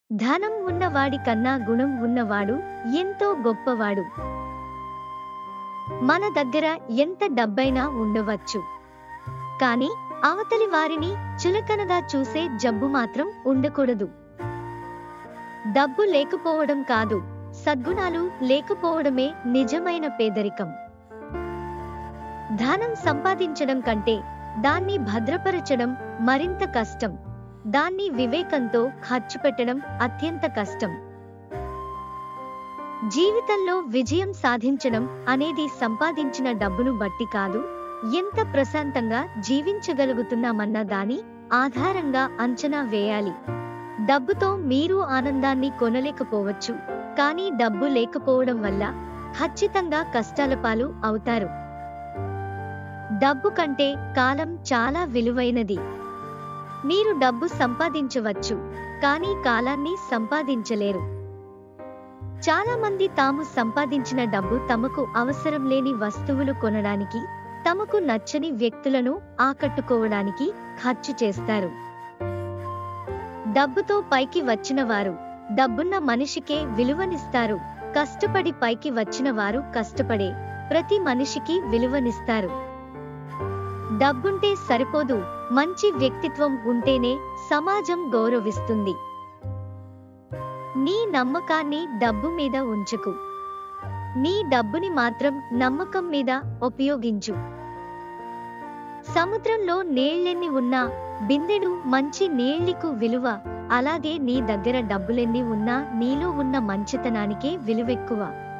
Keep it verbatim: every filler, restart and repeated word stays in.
ధనం ఉన్నవాడి కన్నా గుణం ఉన్నవాడు ఎంతో గొప్పవాడు. మన దగ్గర ఎంత డబ్బైనా ఉండవచ్చు, కానీ అవతలి వారిని చులకనగా చూసే జబ్బు మాత్రం ఉండకూడదు. డబ్బు లేకపోవడం కాదు, సద్గుణాలు లేకపోవడమే నిజమైన పేదరికం. ధనం సంపాదించడం కంటే దాన్ని భద్రపరచడం మరింత కష్టం. దాన్ని వివేకంతో ఖర్చు పెట్టడం అత్యంత కష్టం. జీవితంలో విజయం సాధించడం అనేది సంపాదించిన డబ్బును బట్టి కాదు, ఎంత ప్రశాంతంగా జీవించగలుగుతున్నామన్న దాని ఆధారంగా అంచనా వేయాలి. డబ్బుతో మీరు ఆనందాన్ని కొనలేకపోవచ్చు, కానీ డబ్బు లేకపోవడం వల్ల ఖచ్చితంగా కష్టాల పాలు అవుతారు. డబ్బు కంటే కాలం చాలా విలువైనది. మీరు డబ్బు సంపాదించవచ్చు, కానీ కాలాన్ని సంపాదించలేరు. చాలా మంది తాము సంపాదించిన డబ్బు తమకు అవసరం లేని వస్తువులు కొనడానికి, తమకు నచ్చని వ్యక్తులను ఆకట్టుకోవడానికి ఖర్చు చేస్తారు. డబ్బుతో పైకి వచ్చిన వారు డబ్బున్న మనిషికే విలువనిస్తారు. కష్టపడి పైకి వచ్చిన వారు కష్టపడే ప్రతి మనిషికి విలువనిస్తారు. డబ్బుంటే సరిపోదు, మంచి వ్యక్తిత్వం ఉంటేనే సమాజం గౌరవిస్తుంది. నీ నమ్మకాన్ని డబ్బు మీద ఉంచకు, నీ డబ్బుని మాత్రం నమ్మకం మీద ఉపయోగించు. సముద్రంలో నీళ్ళెన్ని ఉన్నా బిందెడు మంచి నీళ్ళకు విలువ, అలాగే నీ దగ్గర డబ్బులెన్ని ఉన్నా నీలో ఉన్న మంచితనానికే విలువెక్కువ.